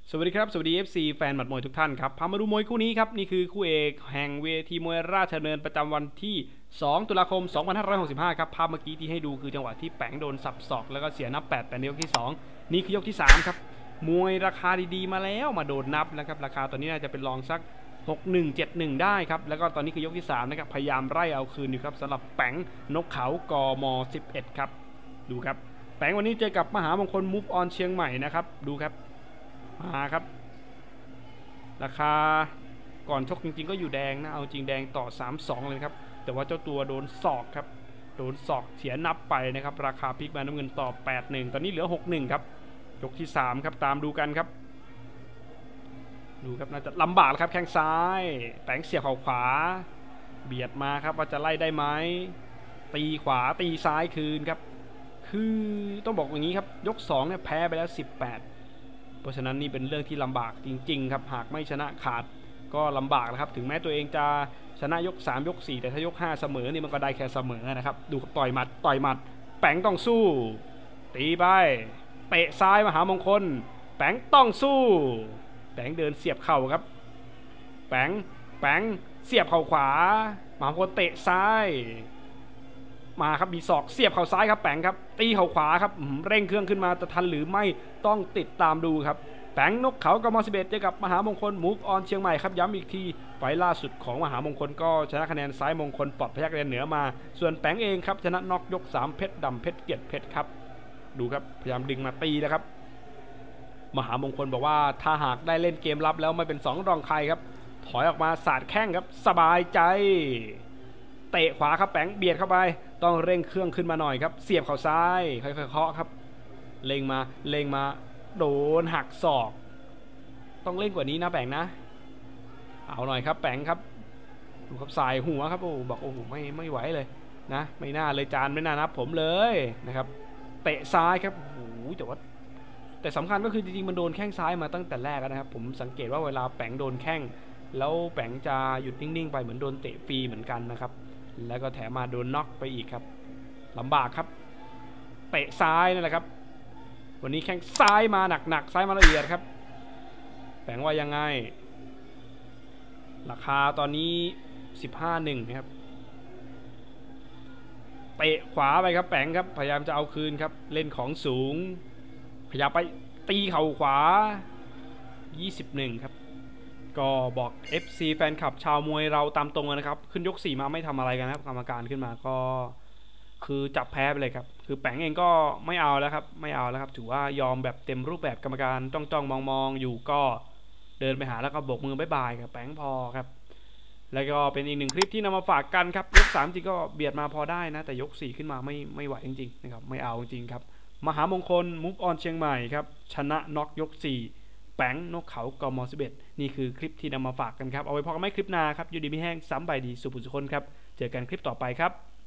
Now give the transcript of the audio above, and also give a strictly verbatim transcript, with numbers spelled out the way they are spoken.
สวัสดีครับสวัสดี เอฟ ซี แฟนหมัดมวยทุกท่านครับพามาดูมวยคู่นี้ครับนี่คือคู่เอกแห่งเวทีมวยราชดำเนินประจำวันที่สองตุลาคมสองพันห้าร้อยหกสิบห้าครับภาพเมื่อกี้ที่ให้ดูคือจังหวะที่แป๋งโดนสับศอกแล้วก็เสียนับแปดแต่ในยกที่สองนี่คือยกที่สามครับมวยราคาดีๆมาแล้วมาโดนนับนะครับราคาตอนนี้น่าจะเป็นรองสักหกหนึ่ง เจ็ดหนึ่งได้ครับแล้วก็ตอนนี้คือยกที่สามนะครับพยายามไล่เอาคืนอยู่ครับสำหรับแป๋งนกเขากมสิบเอ็ดครับดูครับแป๋งวันนี้เจอกับมหามงคลมูฟออนเชียงใหม่นะครับดูครับมาครับราคาก่อนชกจริงๆก็อยู่แดงนะเอาจริงแดงต่อ สามสอง เลยครับแต่ว่าเจ้าตัวโดนศอกครับโดนศอกเสียนับไปนะครับราคาพลิกมาน้ำเงินต่อ แปดหนึ่ง ตอนนี้เหลือ หกหนึ่ง ครับยกที่สามครับตามดูกันครับดูครับน่าจะลำบากครับแข้งซ้ายแป๋งเสียบเข่าขวาเบียดมาครับว่าจะไล่ได้ไหมตีขวาตีซ้ายคืนครับคือต้องบอกอย่างนี้ครับยกสองเนี่ยแพ้ไปแล้วสิบแปดเพราะฉะนั้นนี่เป็นเรื่องที่ลำบากจริงๆครับหากไม่ชนะขาดก็ลำบากนะครับถึงแม้ตัวเองจะชนะยกสามยกสี่แต่ถ้ายกห้าเสมอนี่มันก็ได้แค่เสมอนะครับดูต่อยหมัดต่อยหมัดแป๋งต้องสู้ตีไปเตะซ้ายมหามงคลแป๋งต้องสู้แป๋งเดินเสียบเข่าครับแป๋งแป๋งเสียบเข่าขวามหามงคลเตะซ้ายมาครับมีศอกเสียบเข่าซ้ายครับแป๋งครับตีเข่าขวาครับเร่งเครื่องขึ้นมาจะทันหรือไม่ต้องติดตามดูครับแป๋งนกเขากมสิบเอ็ดเจอกับมหามงคลมูฟออนเชียงใหม่ครับย้ำอีกทีไฟล่าสุดของมหามงคลก็ชนะคะแนนซ้ายมงคลปลอดพยักเรียนเหนือมาส่วนแป๋งเองครับชนะน็อกยกสามเพชรดำเพชรเกียรติเพชรครับดูครับพยายามดึงมาตีแล้วครับมหามงคลบอกว่าถ้าหากได้เล่นเกมรับแล้วไม่เป็นสองรองใครครับถอยออกมาสาดแข้งครับสบายใจเตะขวาครับแป๋งเบียดเข้าไปต้องเร่งเครื่องขึ้นมาหน่อยครับเสียบเข่าซ้ายค่อยๆเคาะครับเล็งมาเล็งมาโดนหักศอกต้องเล่นกว่านี้นะแป๋งนะเอาหน่อยครับแป๋งครับดูครับสายหัวครับโอ้บอกโอ้ไม่ไม่ไหวเลยนะไม่น่าเลยจานไม่น่านับผมเลยนะครับเตะซ้ายครับโอ้โหแต่ว่าแต่สำคัญก็คือจริงๆมันโดนแข้งซ้ายมาตั้งแต่แรกนะครับผมสังเกตว่าเวลาแป๋งโดนแข้งแล้วแป๋งจะหยุดนิ่งๆไปเหมือนโดนเตะฟรีเหมือนกันนะครับแล้วก็แถมมาโดนน็อกไปอีกครับลำบากครับเตะซ้ายนั่นแหละครับวันนี้แข้งซ้ายมาหนักๆซ้ายมาละเอียดครับแป๋งว่ายังไงราคาตอนนี้สิบห้า หนึ่งนะครับเตะขวาไปครับแป๋งครับพยายามจะเอาคืนครับเล่นของสูงพยายามไปตีเข่าขวายี่สิบเอ็ดครับก็บอก เอฟ ซี แฟนคลับชาวมวยเราตามตรงนะครับขึ้นยกสี่มาไม่ทำอะไรกันครับกรรมการขึ้นมาก็คือจับแพ้ไปเลยครับคือแป๋งเองก็ไม่เอาแล้วครับไม่เอาแล้วครับถือว่ายอมแบบเต็มรูปแบบกรรมการจ้องจ้องมองมองอยู่ก็เดินไปหาแล้วก็โบกมือบายบายครับแป๋งพอครับแล้วก็เป็นอีกหนึ่งคลิปที่นำมาฝากกันครับยกสามจริงก็เบียดมาพอได้นะแต่ยกสี่ขึ้นมาไม่ไม่ไหวจริงๆนะครับไม่เอาจริงครับมหามงคลมูฟออนเชียงใหม่ครับชนะน็อกยกสี่แป๋งนกเขากมสิบเอ็ดนี่คือคลิปที่นำมาฝากกันครับเอาไว้พอกันไม่คลิปหน้าครับอยู่ดีไม่แห้งซ้ำใบดีสุภุสุคนครับเจอกันคลิปต่อไปครับ